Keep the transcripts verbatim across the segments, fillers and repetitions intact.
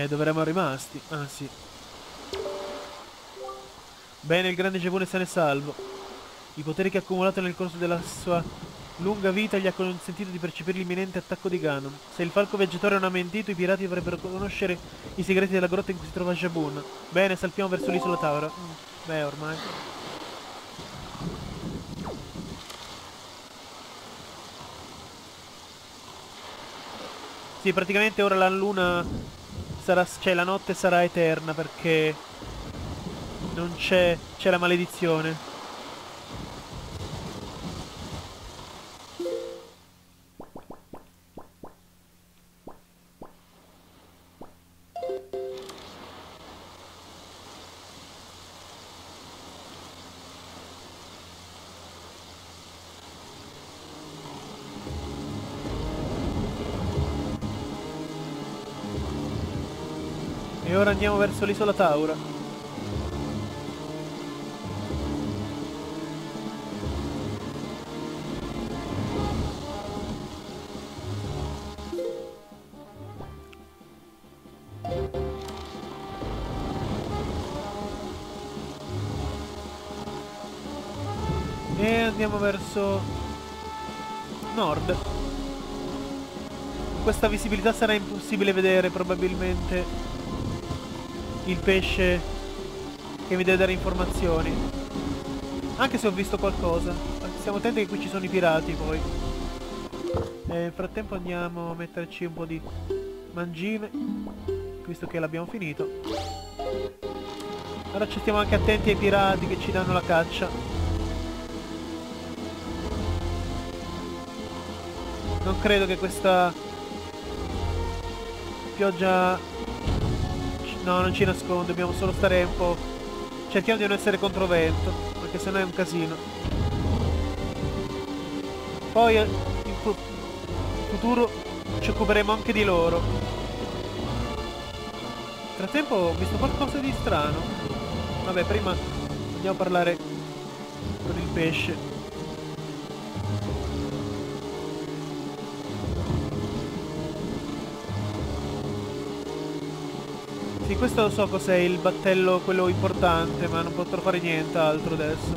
Eh, dove eravamo rimasti? Ah, sì. Bene, il grande Giavone sano e salvo. I poteri che ha accumulato nel corso della sua lunga vita gli ha consentito di percepire l'imminente attacco di Ganon. Se il falco viaggiatore non ha mentito, i pirati dovrebbero conoscere i segreti della grotta in cui si trova Jabun. Bene, salpiamo verso l'isola Taura. Mm, beh, ormai. Sì, praticamente ora la luna sarà... cioè la notte sarà eterna perché non c'è... c'è la maledizione. E ora andiamo verso l'isola Taura. E andiamo verso nord. Con questa visibilità sarà impossibile vedere probabilmente il pesce che mi deve dare informazioni. Anche se ho visto qualcosa. Stiamo attenti che qui ci sono i pirati poi. E nel frattempo andiamo a metterci un po' di mangime, visto che l'abbiamo finito. Ora ci stiamo anche attenti ai pirati che ci danno la caccia. Non credo che questa pioggia... No, non ci nasconde, dobbiamo solo stare un po'... Cerchiamo di non essere controvento, perché sennò è un casino. Poi in fu futuro ci occuperemo anche di loro. Nel frattempo ho visto qualcosa di strano. Vabbè, prima andiamo a parlare con il pesce. Sì, questo lo so cos'è, il battello quello importante, ma non potrò fare nient'altro adesso.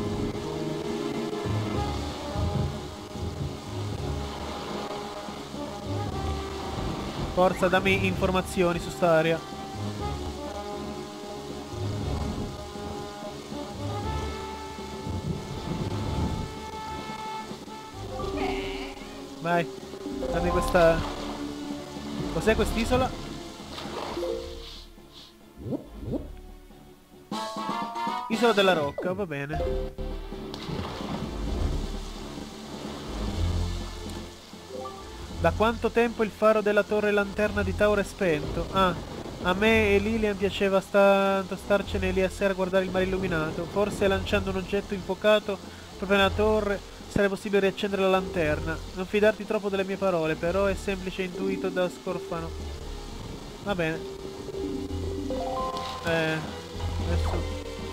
Forza, dammi informazioni su sta area. Vai, dammi questa... Cos'è quest'isola? Isola della Rocca, va bene. Da quanto tempo il faro della torre lanterna di Taura è spento? Ah, a me e Lilian piaceva tanto starcene lì a sera a guardare il mare illuminato. Forse lanciando un oggetto infuocato proprio nella torre sarebbe possibile riaccendere la lanterna. Non fidarti troppo delle mie parole, però è semplice intuito da Scorfano. Va bene. Eh, adesso...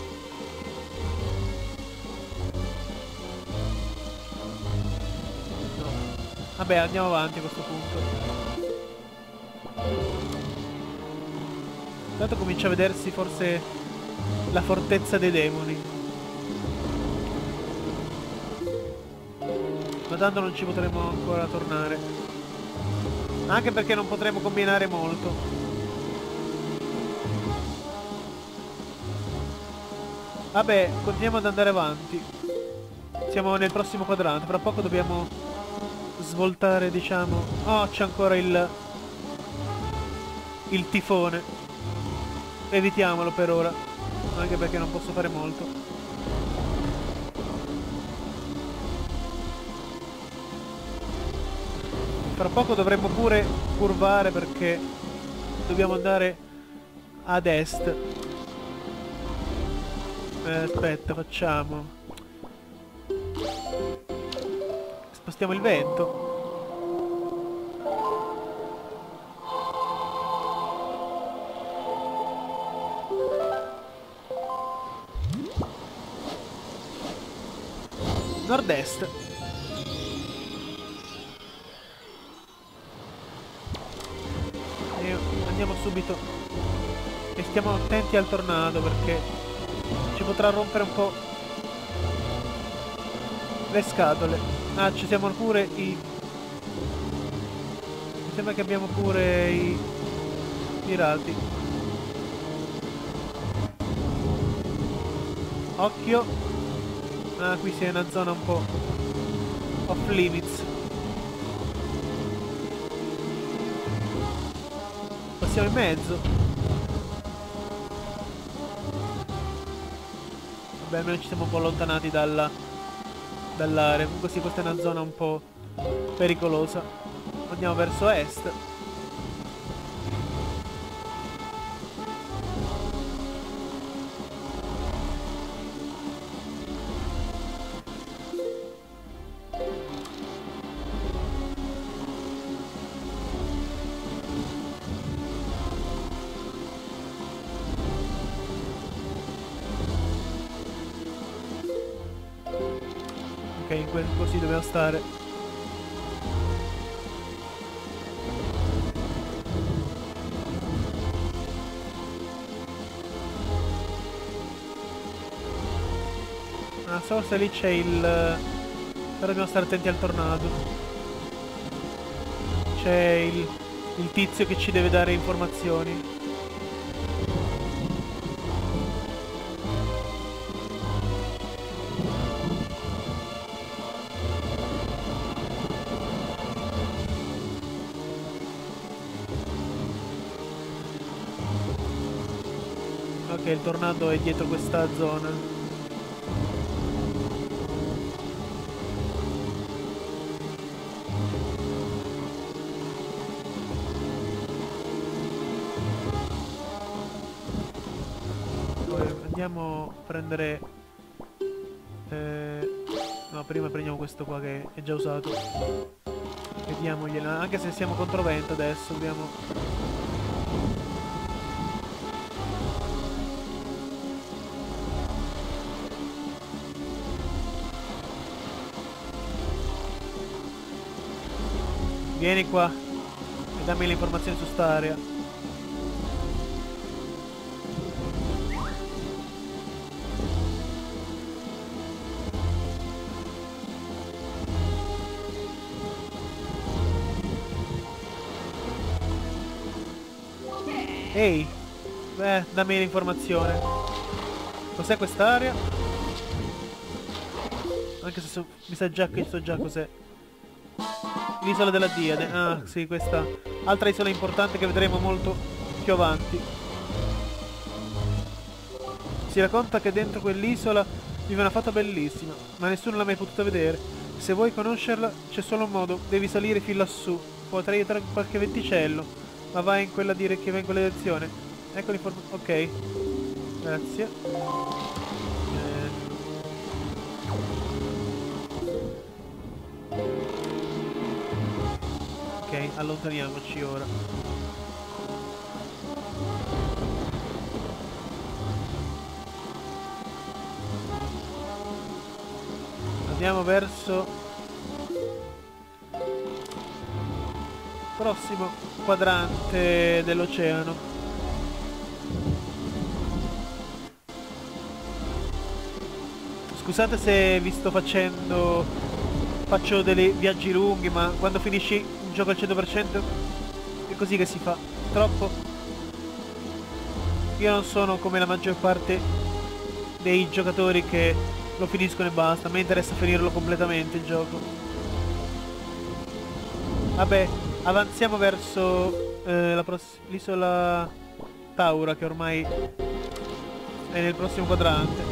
Vabbè, andiamo avanti a questo punto. Intanto comincia a vedersi forse la fortezza dei demoni. Ma tanto non ci potremo ancora tornare. Anche perché non potremo combinare molto. Vabbè, continuiamo ad andare avanti. Siamo nel prossimo quadrante. Fra poco dobbiamo svoltare, diciamo. Oh, c'è ancora il il tifone. Evitiamolo per ora, anche perché non posso fare molto. Fra poco dovremmo pure curvare perché dobbiamo andare ad est. Eh, aspetta, facciamo. Spostiamo il vento. Nord-est. E andiamo andiamo subito e stiamo attenti al tornado perché ci potrà rompere un po' le scatole. Ah, ci siamo pure i... Mi sembra che abbiamo pure i pirati. Occhio. Ah, qui si è una zona un po' off limits. Passiamo in mezzo. Vabbè, almeno ci siamo un po' allontanati dalla dall'area. Comunque sì, questa è una zona un po' pericolosa. Andiamo verso est. Ok, in quel così dobbiamo stare. Ah, forse lì c'è il... Però dobbiamo stare attenti al tornado. C'è il... il tizio che ci deve dare informazioni. Ok, il tornado è dietro questa zona. Poi andiamo a prendere... Eh... No, prima prendiamo questo qua che è già usato. Vediamogliela. Anche se siamo contro vento adesso, dobbiamo... Vieni qua e dammi le informazioni su sta area. Ehi, beh, dammi l'informazione. Cos'è quest'area? Anche se so, mi sa già che so già cos'è. L'isola della Diade. Ah, sì, questa altra isola importante che vedremo molto più avanti. Si racconta che dentro quell'isola vive una fata bellissima, ma nessuno l'ha mai potuta vedere. Se vuoi conoscerla, c'è solo un modo, devi salire fin lassù. Potrei aiutare qualche venticello, ma vai in quella dire che va in quella direzione. Ecco l'informazione. Ok. Grazie. Ok, allontaniamoci ora. Andiamo verso prossimo quadrante dell'oceano. Scusate se vi sto facendo faccio dei viaggi lunghi, ma quando finisci un gioco al cento per cento è così che si fa. Troppo. Io non sono come la maggior parte dei giocatori che lo finiscono e basta. A me interessa finirlo completamente il gioco. Vabbè, avanziamo verso eh, l'isola Taura, che ormai è nel prossimo quadrante.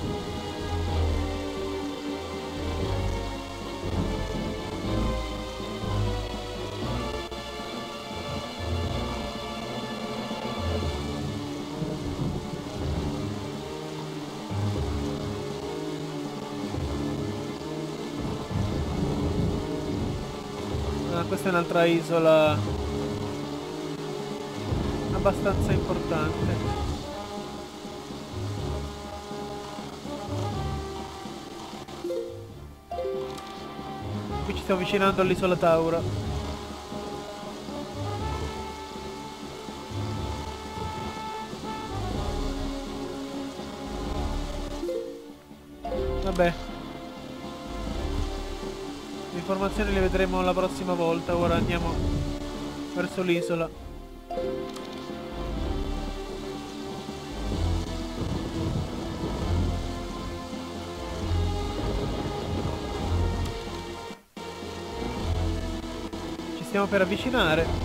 Questa è un'altra isola abbastanza importante. Qui ci stiamo avvicinando all'isola Taura. Vabbè. Le informazioni le vedremo la prossima volta. Ora andiamo verso l'isola. Ci stiamo per avvicinare.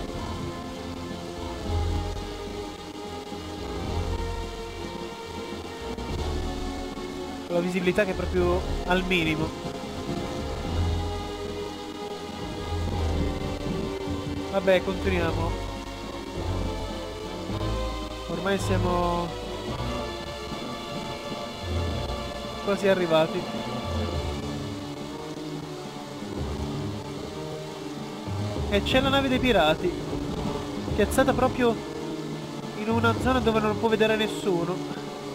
La visibilità che è proprio al minimo. Vabbè, continuiamo. Ormai siamo quasi arrivati. E c'è la nave dei pirati, piazzata proprio in una zona dove non può vedere nessuno.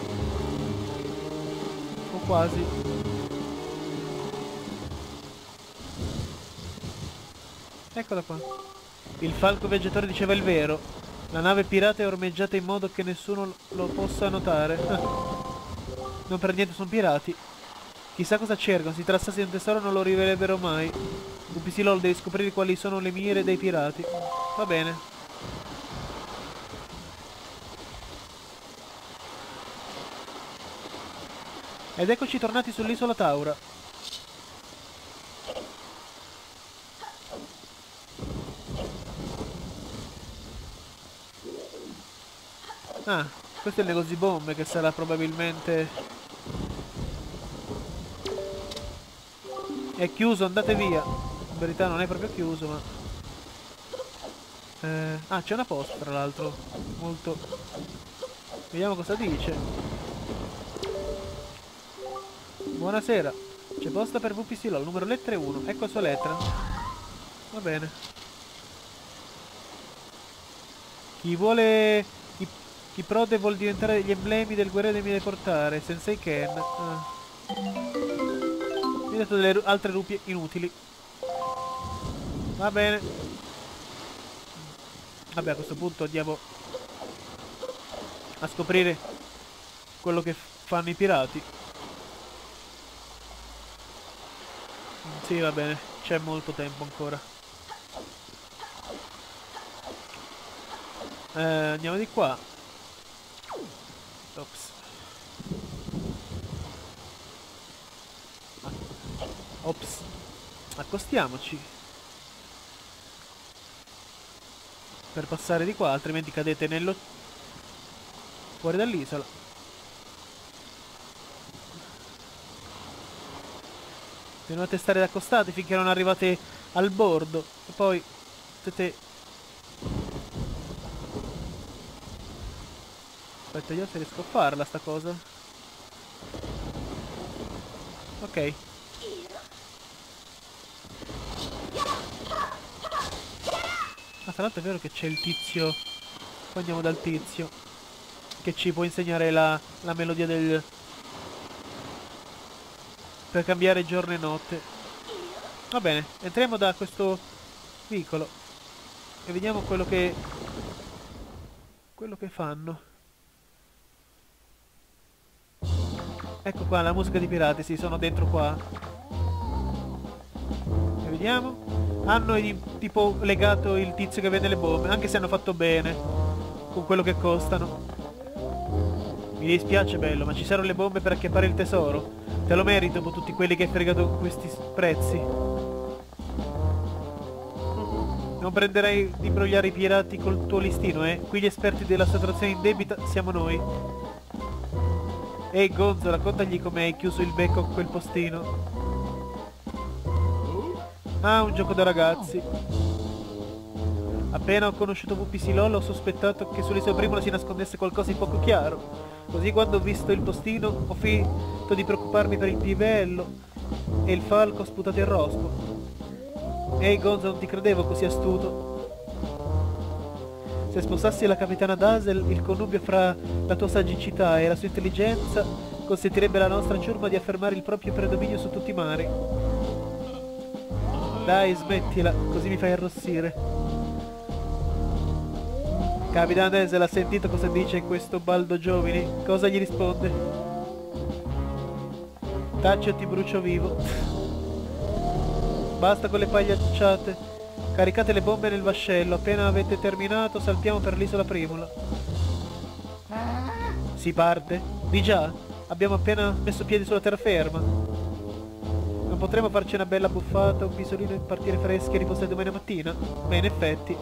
Quasi. Eccola qua. Il falco viaggiatore diceva il vero. La nave pirata è ormeggiata in modo che nessuno lo possa notare. Non per niente sono pirati. Chissà cosa cercano. Si trattasse di un tesoro non lo rivelerebbero mai. Un pisilol devi scoprire quali sono le mire dei pirati. Va bene. Ed eccoci tornati sull'isola Taura. Ah, questo è il negozio di bombe che sarà probabilmente... È chiuso, andate via. In verità non è proprio chiuso, ma... Eh... Ah, c'è una posta tra l'altro. Molto... Vediamo cosa dice. Buonasera, c'è posta per V P Silol, numero lettere uno, ecco la sua lettera. Va bene. Chi vuole... Chi, chi prode vuol diventare gli emblemi del guerriero dei miei portare, Sensei Ken. Ah. Mi ha dato delle altre rupie inutili. Va bene. Vabbè, a questo punto andiamo a scoprire quello che fanno i pirati. Sì, va bene, c'è molto tempo ancora. Eh, andiamo di qua. Ops. Ops. Accostiamoci. Per passare di qua, altrimenti cadete nello... fuori dall'isola. Dovete stare accostati finché non arrivate al bordo. E poi potete... Aspetta, io se riesco a farla sta cosa. Ok. Ah, tra l'altro è vero che c'è il tizio. Poi andiamo dal tizio che ci può insegnare la, la melodia del... per cambiare giorno e notte. Va bene, entriamo da questo vicolo e vediamo quello che quello che fanno. Ecco qua la musica di pirati, sì, sono dentro qua. E vediamo. Hanno tipo legato il tizio che vende le bombe, anche se hanno fatto bene con quello che costano. Mi dispiace bello, ma ci saranno le bombe per acchiappare il tesoro. Te lo merito dopo tutti quelli che hai fregato con questi prezzi. Non prenderai di imbrogliare i pirati col tuo listino, eh? Qui gli esperti della sottrazione indebita siamo noi. Ehi Gonzo, raccontagli come hai chiuso il becco a quel postino. Ah, un gioco da ragazzi. Appena ho conosciuto V P Silol ho sospettato che sull'isola Primola si nascondesse qualcosa di poco chiaro. Così quando ho visto il postino ho finito di preoccuparmi per il pivello e il falco sputato il rospo. Ehi Gonzo, non ti credevo così astuto. Se sposassi la capitana Dazzle, il connubio fra la tua saggicità e la sua intelligenza consentirebbe alla nostra ciurma di affermare il proprio predominio su tutti i mari. Dai, smettila, così mi fai arrossire. Capitana Dazzle ha sentito cosa dice questo baldo giovani? Cosa gli risponde? Tacci o ti brucio vivo. Basta con le pagliacciate. Caricate le bombe nel vascello. Appena avete terminato saltiamo per l'isola Primula. Si parte? Di già? Abbiamo appena messo piedi sulla terraferma. Non potremo farci una bella buffata, un pisolino e partire freschi e riposare domani mattina? Beh, in effetti.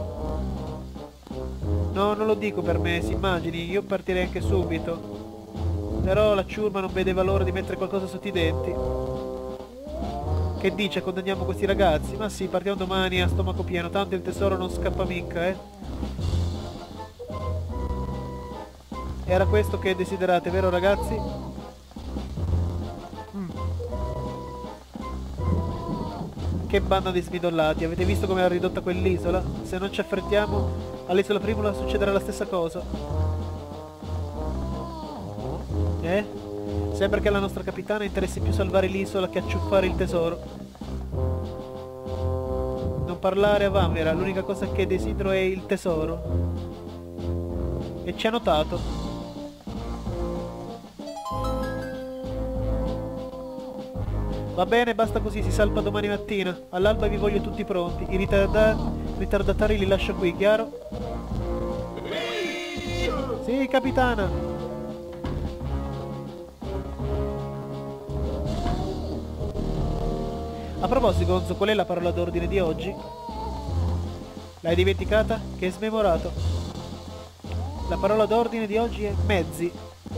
No, non lo dico per me, si immagini, io partirei anche subito. Però la ciurma non vede valore di mettere qualcosa sotto i denti. Che dice, condanniamo questi ragazzi? Ma sì, partiamo domani a stomaco pieno, tanto il tesoro non scappa mica, eh. Era questo che desiderate, vero ragazzi? Mm. Che banda di smidollati, avete visto come era ridotta quell'isola? Se non ci affrettiamo, all'isola Primula succederà la stessa cosa. Eh? Sembra che alla nostra capitana interessi più salvare l'isola che acciuffare il tesoro. Non parlare a vanvera, l'unica cosa che desidero è il tesoro. E ci ha notato. Va bene, basta così, si salpa domani mattina. All'alba vi voglio tutti pronti. I ritarda ritardatari li lascio qui, chiaro? Sì, capitana. A proposito, Gonzo, qual è la parola d'ordine di oggi? L'hai dimenticata? Che smemorato. La parola d'ordine di oggi è mezzi.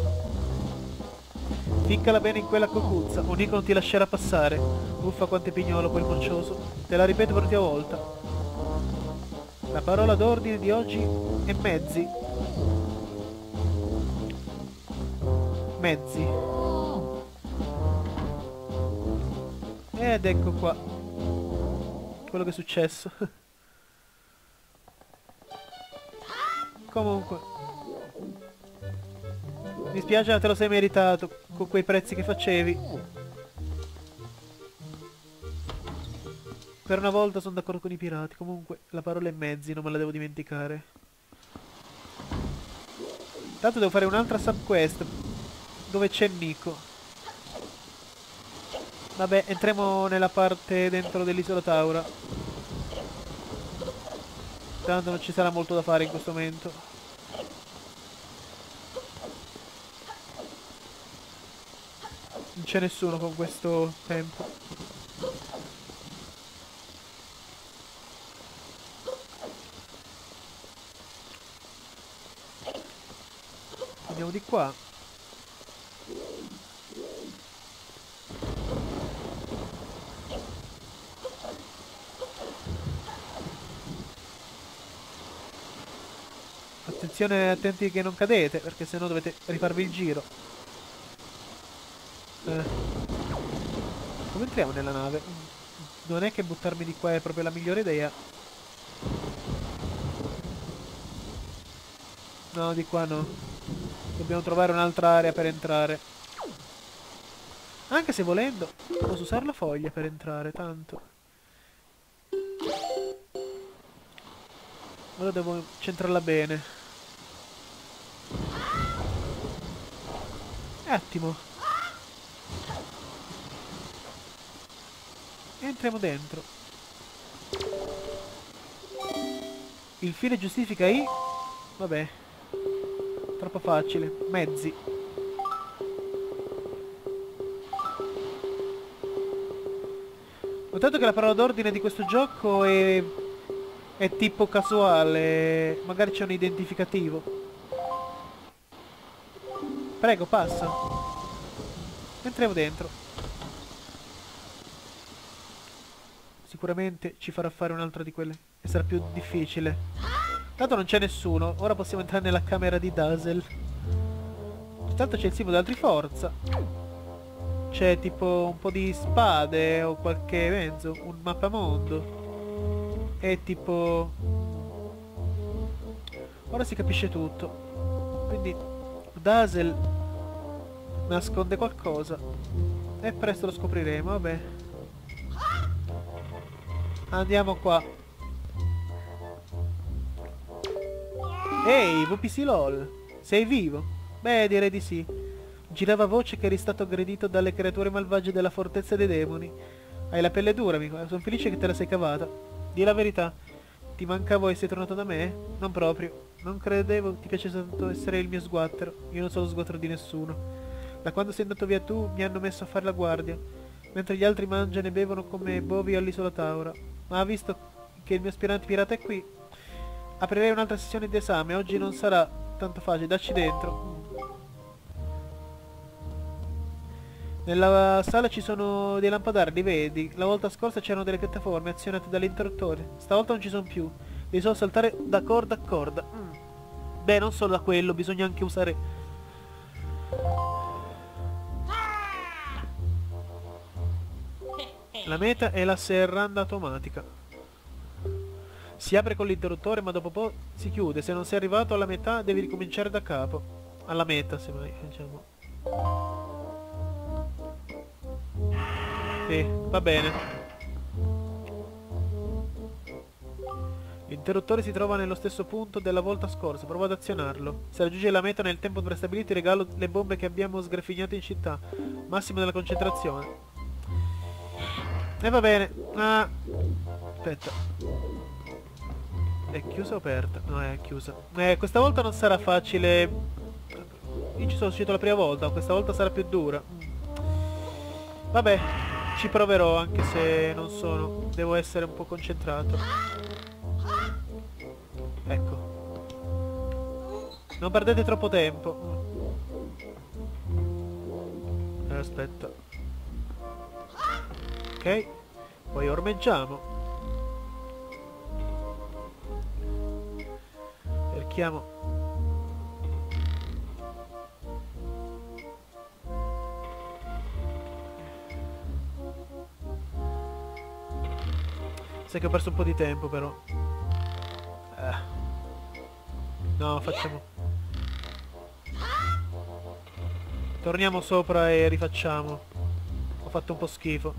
Ficcala bene in quella cocuzza, o Nico non ti lascerà passare. Uffa quanto è pignolo quel moccioso. Te la ripeto per l'ultima volta. La parola d'ordine di oggi è mezzi. Mezzi. Ed ecco qua quello che è successo. Comunque, mi spiace, ma te lo sei meritato con quei prezzi che facevi. Per una volta sono d'accordo con i pirati. Comunque la parola è mezzi, non me la devo dimenticare. Tanto devo fare un'altra subquest dove c'è Nico. Vabbè, entriamo nella parte dentro dell'isola Taura. Tanto non ci sarà molto da fare in questo momento. Non c'è nessuno con questo tempo. Andiamo di qua. Attenzione, attenti che non cadete, perché sennò dovete rifarvi il giro. Eh. Come entriamo nella nave? Non è che buttarmi di qua è proprio la migliore idea. No, di qua no. Dobbiamo trovare un'altra area per entrare. Anche se volendo posso usare la foglia per entrare, tanto. Ora devo centrarla bene. Attimo. Entriamo dentro. Il fine giustifica i... Vabbè. Troppo facile. Mezzi. Notato che la parola d'ordine di questo gioco è... è tipo casuale. Magari c'è un identificativo. Prego, passa. Entriamo dentro. Sicuramente ci farà fare un'altra di quelle e sarà più difficile. Tanto non c'è nessuno. Ora possiamo entrare nella camera di Dazzle. Intanto c'è il simbolo della Triforza. C'è tipo un po' di spade o qualche mezzo. Un mappamondo. E tipo... Ora si capisce tutto. Quindi Dazzle nasconde qualcosa. E presto lo scopriremo, vabbè. Andiamo qua. Ehi, V P C LOL, sei vivo? Beh, direi di sì. Girava voce che eri stato aggredito dalle creature malvagie della fortezza dei demoni. Hai la pelle dura, amico. Sono felice che te la sei cavata. Dì la verità. Ti mancavo e sei tornato da me? Non proprio. Non credevo ti piacesse tanto essere il mio sguattero. Io non sono sguattero di nessuno. Da quando sei andato via tu mi hanno messo a fare la guardia, mentre gli altri mangiano e bevono come bovi all'isola Taura. Ma visto che il mio aspirante pirata è qui, aprirei un'altra sessione di esame. Oggi non sarà tanto facile. Dacci dentro. Nella sala ci sono dei lampadari, li vedi? La volta scorsa c'erano delle piattaforme azionate dall'interruttore. Stavolta non ci sono più. Devi solo saltare da corda a corda. Mm. Beh, non solo da quello, bisogna anche usare... La meta è la serranda automatica. Si apre con l'interruttore ma dopo un po' si chiude. Se non sei arrivato alla metà devi ricominciare da capo. Alla meta, semmai, diciamo. Sì, va bene. L'interruttore si trova nello stesso punto della volta scorsa. Prova ad azionarlo. Se raggiunge la meta nel tempo prestabilito ti regalo le bombe che abbiamo sgraffignato in città. Massimo della concentrazione. E eh, va bene. Ah. Aspetta. È chiusa o aperta? No, è chiusa. Eh, questa volta non sarà facile. Io ci sono uscito la prima volta. Questa volta sarà più dura. Vabbè. Ci proverò anche se non sono. Devo essere un po' concentrato. Ecco. Non perdete troppo tempo. Eh, aspetta. Ok. Poi ormeggiamo. Cerchiamo. Sai che ho perso un po' di tempo però. Eh. No, facciamo. Torniamo sopra e rifacciamo. Ho fatto un po' schifo.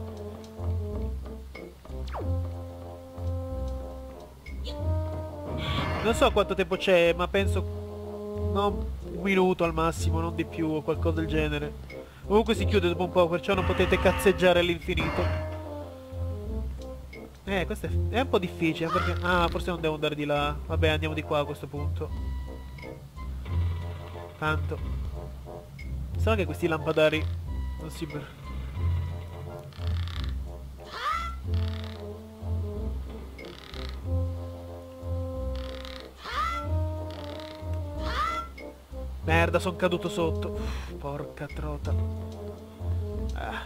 Non so quanto tempo c'è, ma penso... non un minuto al massimo, non di più o qualcosa del genere. Comunque si chiude dopo un po', perciò non potete cazzeggiare all'infinito. Eh, questo è, è un po' difficile perché... Ah, forse non devo andare di là. Vabbè, andiamo di qua a questo punto. Tanto. Solo che questi lampadari non si... Merda, sono caduto sotto. Uff, porca trota. Ah.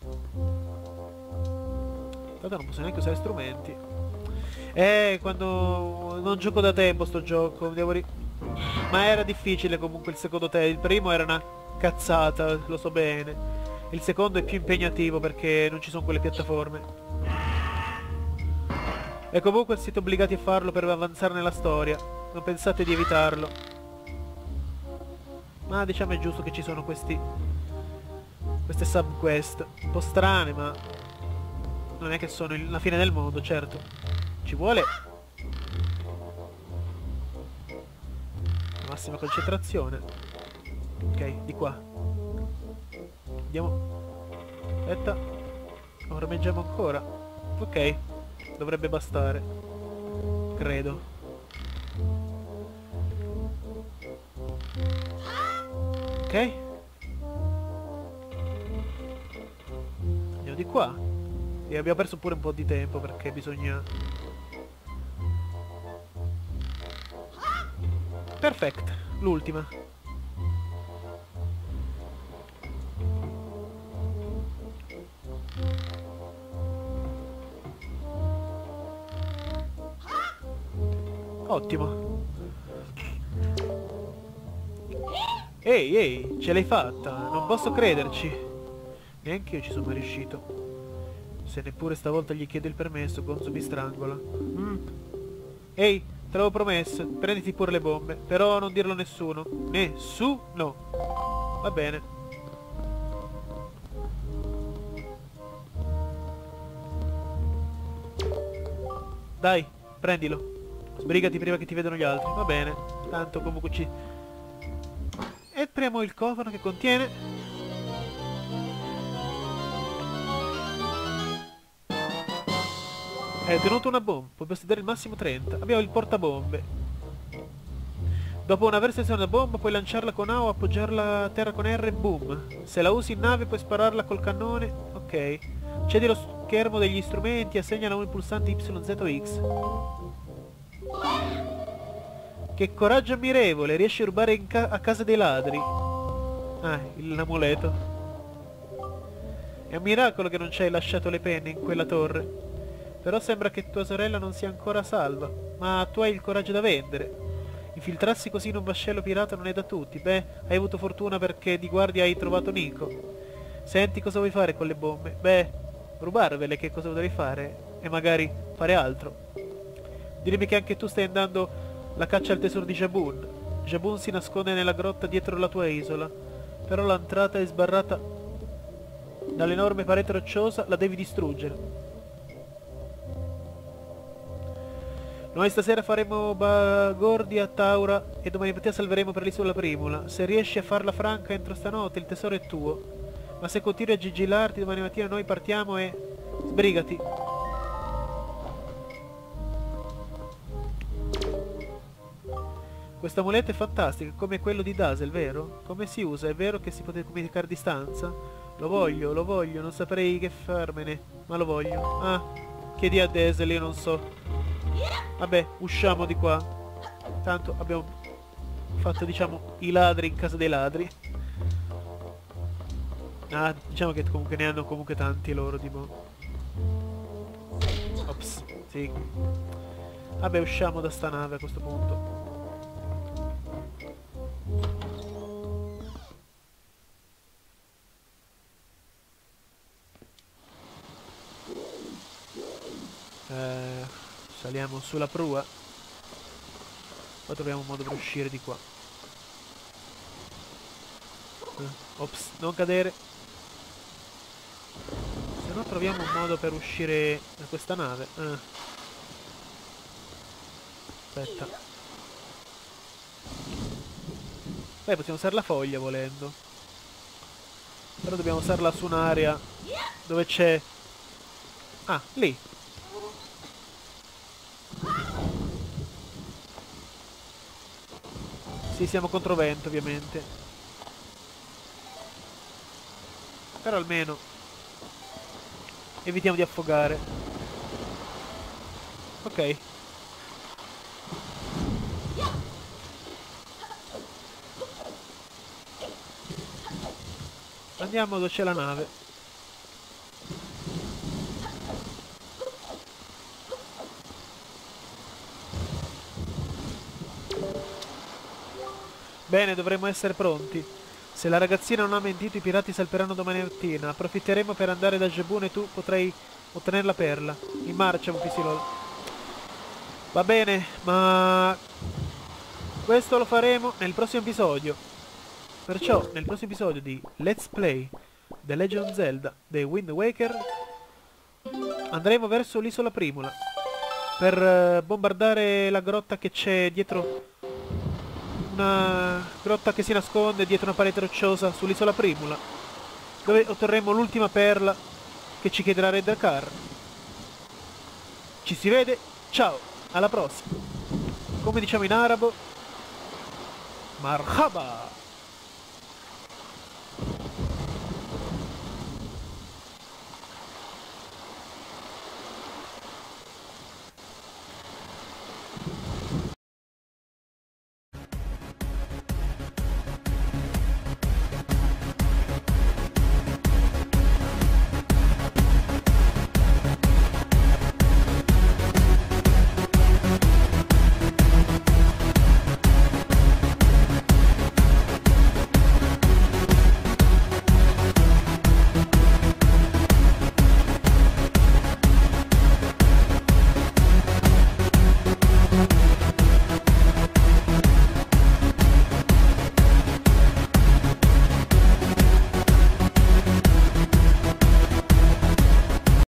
Tanto non posso neanche usare strumenti. Eh, quando non gioco da tempo sto gioco, devo ri... Ma era difficile comunque il secondo te. Il primo era una cazzata, lo so bene. Il secondo è più impegnativo perché non ci sono quelle piattaforme. E comunque siete obbligati a farlo per avanzare nella storia. Non pensate di evitarlo. Ma diciamo è giusto che ci sono questi... queste subquest. Un po' strane, ma... non è che sono la fine del mondo, certo. Ci vuole... la massima concentrazione. Ok, di qua. Andiamo. Aspetta. Ormeggiamo ancora. Ok. Dovrebbe bastare. Credo. Ok. Andiamo di qua. E abbiamo perso pure un po' di tempo perché bisogna... Perfetto, l'ultima. Ottimo. Ehi, ehi, ce l'hai fatta. Non posso crederci. Neanche io ci sono mai riuscito. Se neppure stavolta gli chiedo il permesso, Gonzo mi strangola. Mm. Ehi, te l'avevo promesso, prenditi pure le bombe. Però non dirlo a nessuno. Nessuno. Va bene. Dai, prendilo. Sbrigati prima che ti vedano gli altri. Va bene. Tanto comunque ci... E Apriamo il cofano che contiene... Hai ottenuto una bomba, puoi possedere il massimo trenta. Abbiamo il portabombe. Dopo una aver selezionato la bomba puoi lanciarla con A o appoggiarla a terra con R e boom. Se la usi in nave puoi spararla col cannone. Ok. Cedi lo schermo degli strumenti e assegnala un pulsante Y Z o X. Che coraggio ammirevole, riesci a rubare in ca a casa dei ladri. Ah, l'amuleto. È un miracolo che non ci hai lasciato le penne in quella torre. Però sembra che tua sorella non sia ancora salva. Ma tu hai il coraggio da vendere. Infiltrarsi così in un vascello pirata non è da tutti. Beh, hai avuto fortuna perché di guardia hai trovato Nico. Senti, cosa vuoi fare con le bombe? Beh, rubarvele, che cosa dovrei fare? E magari fare altro. Dirmi che anche tu stai andando la caccia al tesoro di Jabun. Jabun si nasconde nella grotta dietro la tua isola. Però l'entrata è sbarrata dall'enorme parete rocciosa, la devi distruggere. Noi stasera faremo bagordi a Taura e domani mattina salveremo per l'isola Primula. Se riesci a farla franca entro stanotte il tesoro è tuo. Ma se continui a gigilarti domani mattina noi partiamo e... sbrigati. Questo amuleto è fantastico, come quello di Dazzle, vero? Come si usa? È vero che si può comunicare a distanza? Lo voglio, lo voglio, non saprei che farmene, ma lo voglio. Ah, chiedi a Dazzle, io non so. Vabbè, usciamo di qua. Tanto abbiamo fatto, diciamo, i ladri in casa dei ladri. Ah, diciamo che comunque ne hanno comunque tanti loro, tipo. Ops, sì. Vabbè, usciamo da sta nave a questo punto. Eh, saliamo sulla prua. Poi troviamo un modo per uscire di qua. Eh, ops, non cadere. Se no troviamo un modo per uscire da questa nave. Eh. Aspetta. Beh, possiamo usare la foglia volendo. Però dobbiamo usarla su un'area dove c'è... Ah, lì. Sì, siamo contro vento, ovviamente. Però almeno evitiamo di affogare. Ok. Andiamo dove c'è la nave. Bene, dovremmo essere pronti. Se la ragazzina non ha mentito, i pirati salperanno domani mattina. Approfitteremo per andare da Jabun e tu potrai ottenere la perla. In marcia, Mufisilol. Va bene, ma... questo lo faremo nel prossimo episodio. Perciò, nel prossimo episodio di Let's Play The Legend of Zelda The Wind Waker, andremo verso l'isola Primula per uh, bombardare la grotta che c'è dietro... una grotta che si nasconde dietro una parete rocciosa sull'isola Primula, dove otterremo l'ultima perla che ci chiederà Red Dakar. Ci si vede, ciao, alla prossima. Come diciamo in arabo, marhaba.